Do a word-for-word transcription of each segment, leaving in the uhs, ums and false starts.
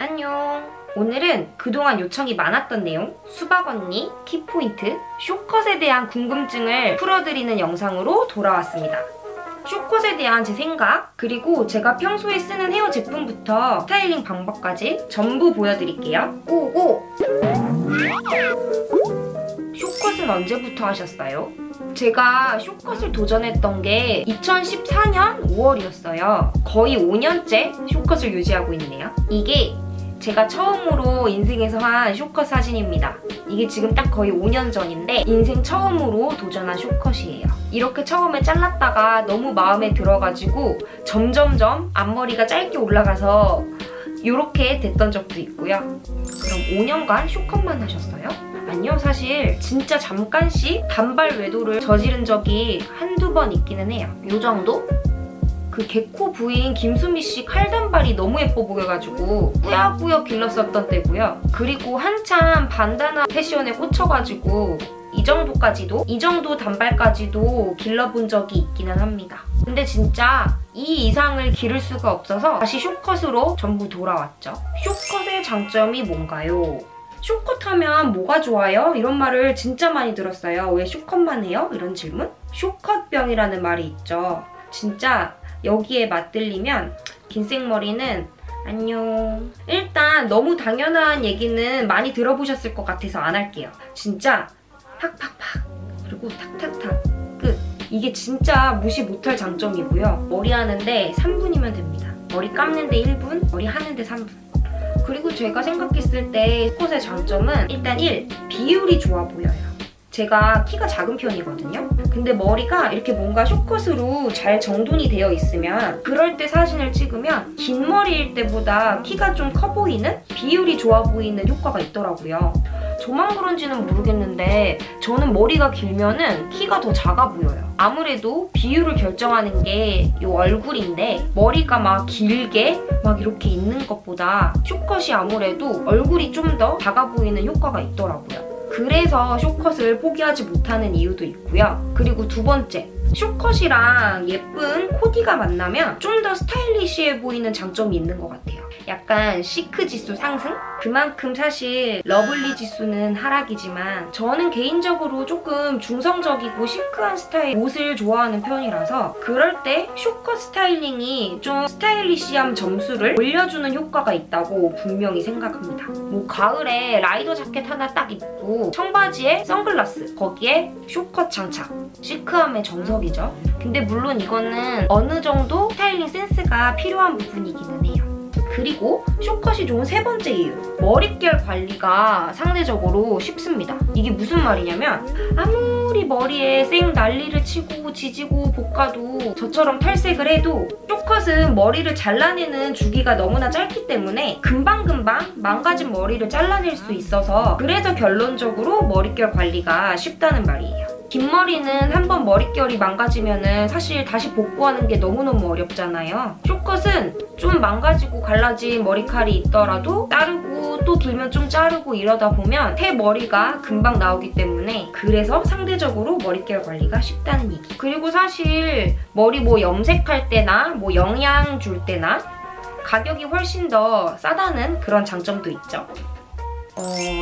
안녕. 오늘은 그동안 요청이 많았던 내용, 수박 언니, 키포인트, 숏컷에 대한 궁금증을 풀어드리는 영상으로 돌아왔습니다. 숏컷에 대한 제 생각, 그리고 제가 평소에 쓰는 헤어 제품부터 스타일링 방법까지 전부 보여드릴게요. 고고! 숏컷은 언제부터 하셨어요? 제가 숏컷을 도전했던 게 이천십사 년 오월이었어요. 거의 오 년째 숏컷을 유지하고 있네요. 이게 제가 처음으로 인생에서 한 숏컷 사진입니다. 이게 지금 딱 거의 오 년 전인데 인생 처음으로 도전한 숏컷이에요. 이렇게 처음에 잘랐다가 너무 마음에 들어가지고 점점점 앞머리가 짧게 올라가서 이렇게 됐던 적도 있고요. 그럼 오 년간 숏컷만 하셨어요? 아니요, 사실 진짜 잠깐씩 단발 외도를 저지른 적이 한두 번 있기는 해요. 요 정도? 그 개코 부인 김수미 씨 칼단발이 너무 예뻐 보여가지고 뿌옇뿌옇 길렀었던 때고요. 그리고 한참 반다나 패션에 꽂혀가지고 이 정도까지도, 이 정도 단발까지도 길러본 적이 있기는 합니다. 근데 진짜 이 이상을 기를 수가 없어서 다시 숏컷으로 전부 돌아왔죠. 숏컷의 장점이 뭔가요? 숏컷 하면 뭐가 좋아요? 이런 말을 진짜 많이 들었어요. 왜 숏컷만 해요? 이런 질문? 숏컷병이라는 말이 있죠. 진짜 여기에 맞들리면 긴 생머리는 안녕. 일단 너무 당연한 얘기는 많이 들어보셨을 것 같아서 안 할게요. 진짜 팍팍팍 그리고 탁탁탁 끝. 이게 진짜 무시 못할 장점이고요. 머리 하는데 삼 분이면 됩니다. 머리 감는데 일 분, 머리 하는데 삼 분. 그리고 제가 생각했을 때 숏컷의 장점은 일단 일. 비율이 좋아 보여요. 제가 키가 작은 편이거든요. 근데 머리가 이렇게 뭔가 숏컷으로 잘 정돈이 되어 있으면 그럴 때 사진을 찍으면 긴 머리일 때보다 키가 좀 커 보이는? 비율이 좋아 보이는 효과가 있더라고요. 저만 그런지는 모르겠는데 저는 머리가 길면은 키가 더 작아 보여요. 아무래도 비율을 결정하는 게 이 얼굴인데 머리가 막 길게 막 이렇게 있는 것보다 숏컷이 아무래도 얼굴이 좀 더 작아 보이는 효과가 있더라고요. 그래서 숏컷을 포기하지 못하는 이유도 있고요. 그리고 두 번째, 숏컷이랑 예쁜 코디가 만나면 좀 더 스타일리시해 보이는 장점이 있는 것 같아요. 약간 시크 지수 상승? 그만큼 사실 러블리 지수는 하락이지만 저는 개인적으로 조금 중성적이고 시크한 스타일 옷을 좋아하는 편이라서 그럴 때 숏컷 스타일링이 좀 스타일리시한 점수를 올려주는 효과가 있다고 분명히 생각합니다. 뭐 가을에 라이더 자켓 하나 딱 입고 청바지에 선글라스, 거기에 숏컷 장착. 시크함의 정석이죠. 근데 물론 이거는 어느 정도 스타일링 센스가 필요한 부분이기는 해요. 그리고 숏컷이 좋은 세 번째 이유, 머릿결 관리가 상대적으로 쉽습니다. 이게 무슨 말이냐면 아무리 머리에 쌩 난리를 치고 지지고 볶아도 저처럼 탈색을 해도 숏컷은 머리를 잘라내는 주기가 너무나 짧기 때문에 금방금방 망가진 머리를 잘라낼 수 있어서 그래서 결론적으로 머릿결 관리가 쉽다는 말이에요. 긴 머리는 한번 머릿결이 망가지면은 사실 다시 복구하는 게 너무너무 어렵잖아요. 숏컷은 좀 망가지고 갈라진 머리칼이 있더라도 자르고 또 길면 좀 자르고 이러다 보면 새 머리가 금방 나오기 때문에 그래서 상대적으로 머릿결 관리가 쉽다는 얘기. 그리고 사실 머리 뭐 염색할 때나 뭐 영양 줄 때나 가격이 훨씬 더 싸다는 그런 장점도 있죠. 어,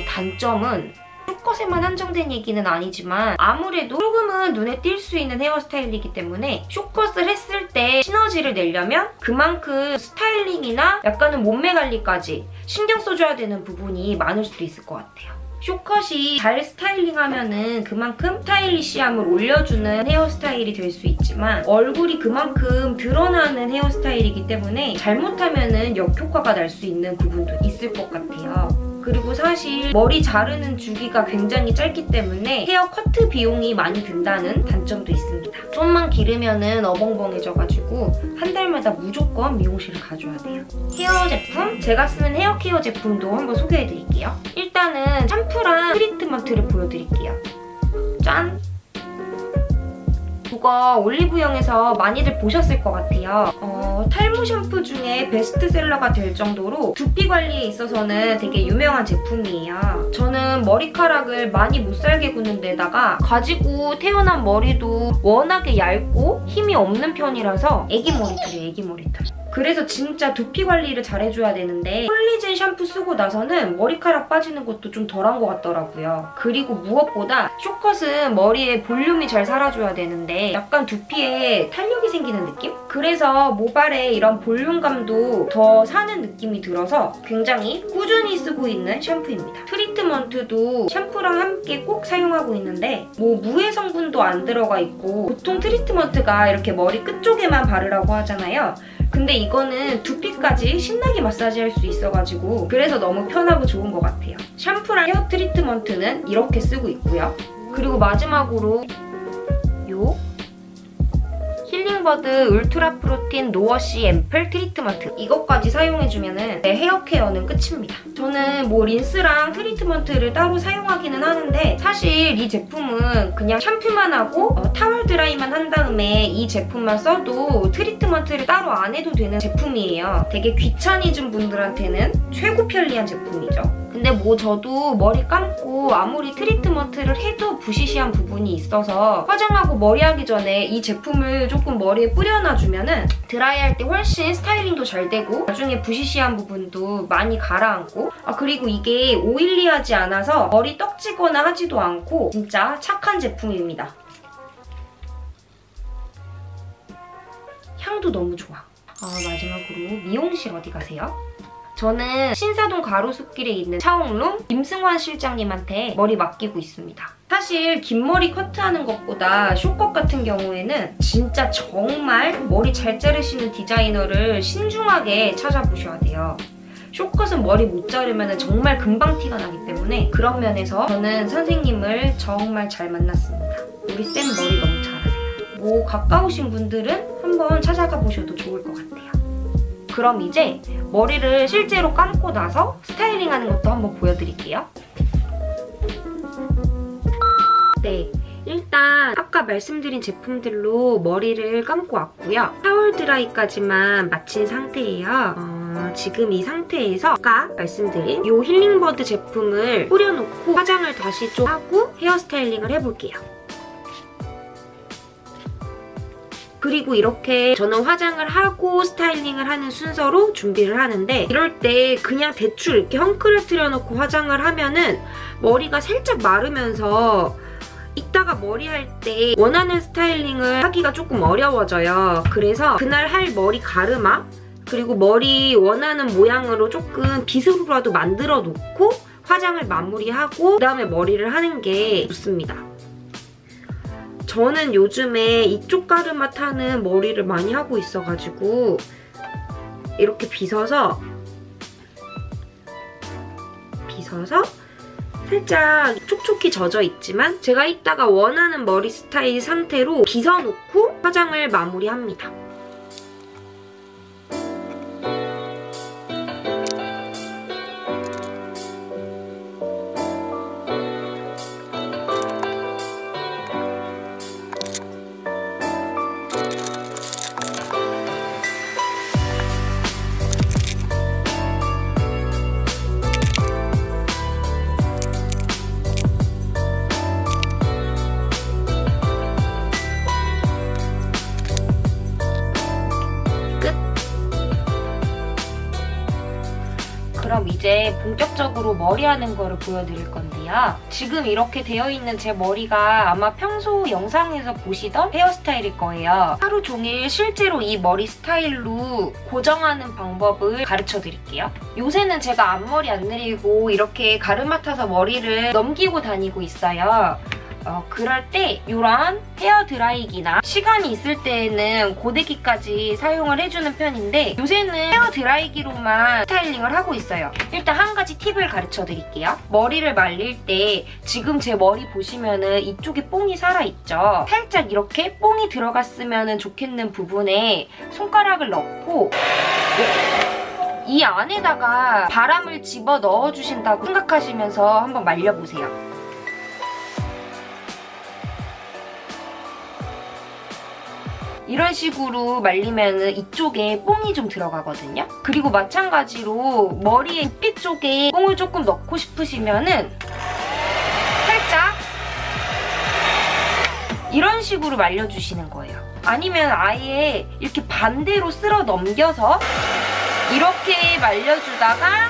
단점은 숏컷에만 한정된 얘기는 아니지만 아무래도 조금은 눈에 띌 수 있는 헤어스타일이기 때문에 숏컷을 했을 때 시너지를 내려면 그만큼 스타일링이나 약간은 몸매 관리까지 신경 써줘야 되는 부분이 많을 수도 있을 것 같아요. 숏컷이 잘 스타일링하면은 그만큼 스타일리시함을 올려주는 헤어스타일이 될 수 있지만 얼굴이 그만큼 드러나는 헤어스타일이기 때문에 잘못하면은 역효과가 날 수 있는 부분도 있을 것 같아요. 그리고 사실 머리 자르는 주기가 굉장히 짧기 때문에 헤어 커트 비용이 많이 든다는 단점도 있습니다. 좀만 기르면은 어벙벙해져가지고 한 달마다 무조건 미용실을 가줘야 돼요. 헤어 제품, 제가 쓰는 헤어 케어 제품도 한번 소개해드릴게요. 일단은 샴푸랑 트리트먼트를 보여드릴게요. 짠! 요거 올리브영에서 많이들 보셨을 것 같아요. 어, 탈모 샴푸 중에 베스트셀러가 될 정도로 두피 관리에 있어서는 되게 유명한 제품이에요. 저는 머리카락을 많이 못살게 구는 데다가 가지고 태어난 머리도 워낙에 얇고 힘이 없는 편이라서 애기 머리털이에요, 애기 머리털. 그래서 진짜 두피 관리를 잘해줘야 되는데 콜리젠 샴푸 쓰고 나서는 머리카락 빠지는 것도 좀 덜한 것 같더라고요. 그리고 무엇보다 숏컷은 머리에 볼륨이 잘 살아줘야 되는데 약간 두피에 탄력이 생기는 느낌? 그래서 모발에 이런 볼륨감도 더 사는 느낌이 들어서 굉장히 꾸준히 쓰고 있는 샴푸입니다. 트리트먼트도 샴푸랑 함께 꼭 사용하고 있는데 뭐 무해 성분도 안 들어가 있고 보통 트리트먼트가 이렇게 머리 끝쪽에만 바르라고 하잖아요. 근데 이거는 두피까지 신나게 마사지할 수 있어가지고 그래서 너무 편하고 좋은 것 같아요. 샴푸랑 헤어 트리트먼트는 이렇게 쓰고 있고요. 그리고 마지막으로 요 힐링버드 울트라 프로틴 노워시 앰플 트리트먼트, 이것까지 사용해주면 내 헤어 케어는 끝입니다. 저는 뭐 린스랑 트리트먼트를 따로 사용하기는 하는데 사실 이 제품은 그냥 샴푸만 하고 어, 타월 드라이만 한 다음에 이 제품만 써도 트리트먼트를 따로 안 해도 되는 제품이에요. 되게 귀차니즘 분들한테는 최고 편리한 제품이죠. 근데 뭐 저도 머리 감고 아무리 트리트먼트를 해도 부시시한 부분이 있어서 화장하고 머리하기 전에 이 제품을 조금 머리에 뿌려놔주면은 드라이할 때 훨씬 스타일링도 잘 되고 나중에 부시시한 부분도 많이 가라앉고, 아 그리고 이게 오일리하지 않아서 머리 떡지거나 하지도 않고 진짜 착한 제품입니다. 향도 너무 좋아. 아 마지막으로 미용실 어디 가세요? 저는 신사동 가로수길에 있는 차홍룸 임승환 실장님한테 머리 맡기고 있습니다. 사실 긴 머리 커트하는 것보다 숏컷 같은 경우에는 진짜 정말 머리 잘 자르시는 디자이너를 신중하게 찾아보셔야 돼요. 숏컷은 머리 못 자르면 정말 금방 티가 나기 때문에 그런 면에서 저는 선생님을 정말 잘 만났습니다. 우리 쌤 머리 너무 잘하세요. 뭐 가까우신 분들은 한번 찾아가 보셔도 좋을 것 같아요. 그럼 이제 머리를 실제로 감고 나서 스타일링하는 것도 한번 보여드릴게요. 네, 일단 아까 말씀드린 제품들로 머리를 감고 왔고요. 타월 드라이까지만 마친 상태예요. 어, 지금 이 상태에서 아까 말씀드린 이 힐링버드 제품을 뿌려놓고 화장을 다시 좀 하고 헤어스타일링을 해볼게요. 그리고 이렇게 저는 화장을 하고 스타일링을 하는 순서로 준비를 하는데 이럴 때 그냥 대충 이렇게 헝클어뜨려 놓고 화장을 하면은 머리가 살짝 마르면서 이따가 머리 할 때 원하는 스타일링을 하기가 조금 어려워져요. 그래서 그날 할 머리 가르마 그리고 머리 원하는 모양으로 조금 빗으로라도 만들어 놓고 화장을 마무리하고 그다음에 머리를 하는 게 좋습니다. 저는 요즘에 이쪽 가르마 타는 머리를 많이 하고 있어가지고 이렇게 빗어서 빗어서 살짝 촉촉히 젖어 있지만 제가 이따가 원하는 머리 스타일 상태로 빗어놓고 화장을 마무리합니다. 그럼 이제 본격적으로 머리하는 거를 보여드릴 건데요. 지금 이렇게 되어 있는 제 머리가 아마 평소 영상에서 보시던 헤어스타일일 거예요. 하루 종일 실제로 이 머리 스타일로 고정하는 방법을 가르쳐드릴게요. 요새는 제가 앞머리 안 내리고 이렇게 가르마 타서 머리를 넘기고 다니고 있어요. 어, 그럴 때 이런 헤어 드라이기나 시간이 있을 때에는 고데기까지 사용을 해주는 편인데 요새는 헤어 드라이기로만 스타일링을 하고 있어요. 일단 한 가지 팁을 가르쳐 드릴게요. 머리를 말릴 때 지금 제 머리 보시면은 이쪽에 뽕이 살아있죠? 살짝 이렇게 뽕이 들어갔으면 좋겠는 부분에 손가락을 넣고 이 안에다가 바람을 집어 넣어주신다고 생각하시면서 한번 말려보세요. 이런 식으로 말리면은 이쪽에 뽕이 좀 들어가거든요. 그리고 마찬가지로 머리에 빗 쪽에 뽕을 조금 넣고 싶으시면은 살짝 이런 식으로 말려주시는 거예요. 아니면 아예 이렇게 반대로 쓸어 넘겨서 이렇게 말려주다가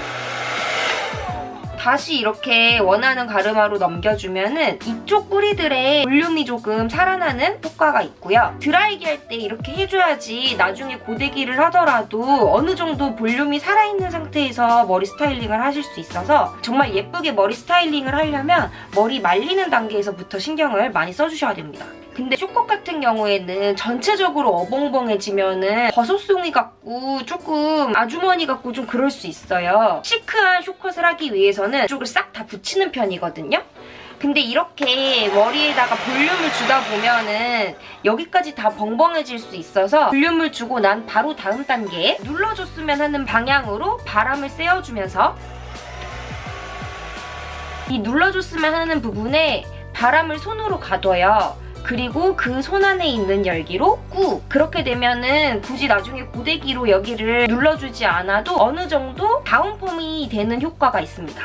다시 이렇게 원하는 가르마로 넘겨주면은 이쪽 뿌리들의 볼륨이 조금 살아나는 효과가 있고요. 드라이기 할 때 이렇게 해줘야지 나중에 고데기를 하더라도 어느 정도 볼륨이 살아있는 상태에서 머리 스타일링을 하실 수 있어서 정말 예쁘게 머리 스타일링을 하려면 머리 말리는 단계에서부터 신경을 많이 써주셔야 됩니다. 근데 숏컷 같은 경우에는 전체적으로 어벙벙해지면은 버섯송이 같고 조금 아주머니 같고 좀 그럴 수 있어요. 시크한 숏컷을 하기 위해서는 이쪽을 싹 다 붙이는 편이거든요. 근데 이렇게 머리에다가 볼륨을 주다 보면은 여기까지 다 벙벙해질 수 있어서 볼륨을 주고 난 바로 다음 단계에 눌러줬으면 하는 방향으로 바람을 쐬어주면서 이 눌러줬으면 하는 부분에 바람을 손으로 가둬요. 그리고 그 손 안에 있는 열기로 꾹! 그렇게 되면은 굳이 나중에 고데기로 여기를 눌러주지 않아도 어느 정도 다운펌이 되는 효과가 있습니다.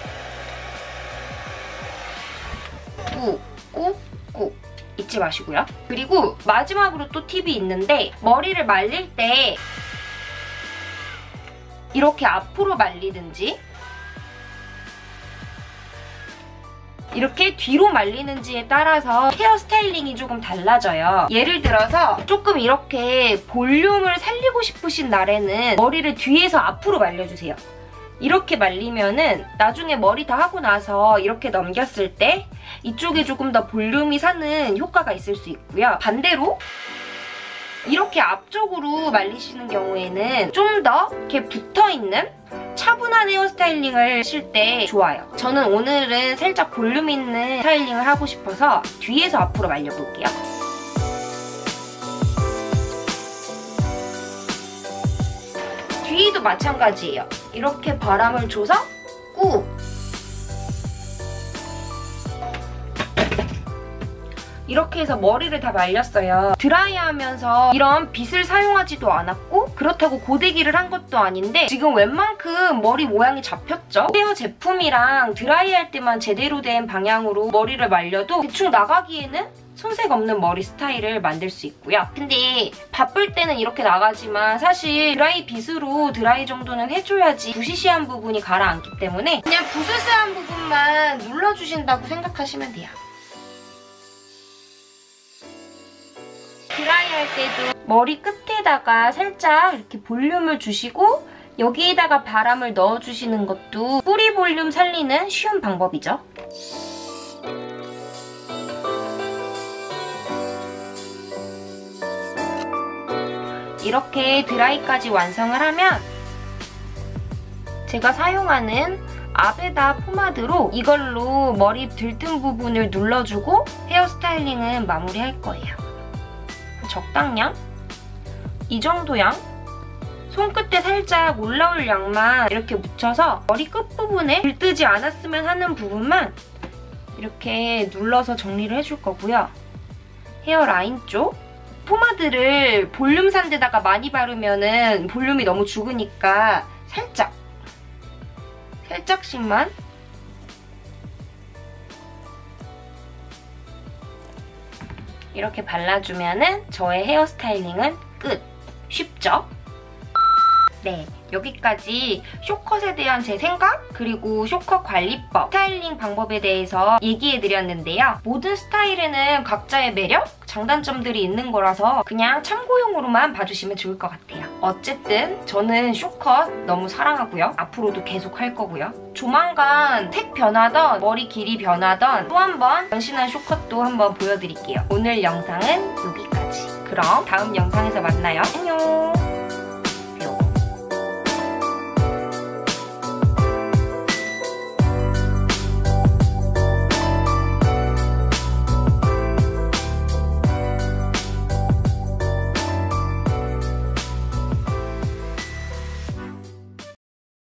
꾹! 꾹! 꾹! 잊지 마시고요. 그리고 마지막으로 또 팁이 있는데 머리를 말릴 때 이렇게 앞으로 말리든지 이렇게 뒤로 말리는지에 따라서 헤어 스타일링이 조금 달라져요. 예를 들어서 조금 이렇게 볼륨을 살리고 싶으신 날에는 머리를 뒤에서 앞으로 말려주세요. 이렇게 말리면은 나중에 머리 다 하고 나서 이렇게 넘겼을 때 이쪽에 조금 더 볼륨이 사는 효과가 있을 수 있고요. 반대로 이렇게 앞쪽으로 말리시는 경우에는 좀 더 이렇게 붙어있는 차분한 헤어스타일링을 하실 때 좋아요. 저는 오늘은 살짝 볼륨 있는 스타일링을 하고 싶어서 뒤에서 앞으로 말려볼게요. 뒤도 마찬가지예요. 이렇게 바람을 줘서 꾹! 이렇게 해서 머리를 다 말렸어요. 드라이하면서 이런 빗을 사용하지도 않았고 그렇다고 고데기를 한 것도 아닌데 지금 웬만큼 머리 모양이 잡혔죠? 헤어 제품이랑 드라이할 때만 제대로 된 방향으로 머리를 말려도 대충 나가기에는 손색 없는 머리 스타일을 만들 수 있고요. 근데 바쁠 때는 이렇게 나가지만 사실 드라이 빗으로 드라이 정도는 해줘야지 부시시한 부분이 가라앉기 때문에 그냥 부스스한 부분만 눌러주신다고 생각하시면 돼요. 드라이할 때도 머리 끝에다가 살짝 이렇게 볼륨을 주시고 여기에다가 바람을 넣어주시는 것도 뿌리 볼륨 살리는 쉬운 방법이죠. 이렇게 드라이까지 완성을 하면 제가 사용하는 아베다 포마드로 이걸로 머리 들뜬 부분을 눌러주고 헤어 스타일링은 마무리할 거예요. 적당량? 이 정도 양? 손끝에 살짝 올라올 양만 이렇게 묻혀서 머리 끝부분에 들뜨지 않았으면 하는 부분만 이렇게 눌러서 정리를 해줄 거고요. 헤어라인 쪽 포마드를 볼륨 산 데다가 많이 바르면 볼륨이 너무 죽으니까 살짝 살짝씩만 이렇게 발라주면은 저의 헤어 스타일링은 끝! 쉽죠? 네, 여기까지 숏컷에 대한 제 생각 그리고 숏컷 관리법, 스타일링 방법에 대해서 얘기해드렸는데요. 모든 스타일에는 각자의 매력, 장단점들이 있는 거라서 그냥 참고용으로만 봐주시면 좋을 것 같아요. 어쨌든 저는 숏컷 너무 사랑하고요. 앞으로도 계속 할 거고요. 조만간 색 변하던 머리 길이 변하던 또 한 번 변신한 숏컷도 한번 보여드릴게요. 오늘 영상은 여기까지. 그럼 다음 영상에서 만나요. 안녕!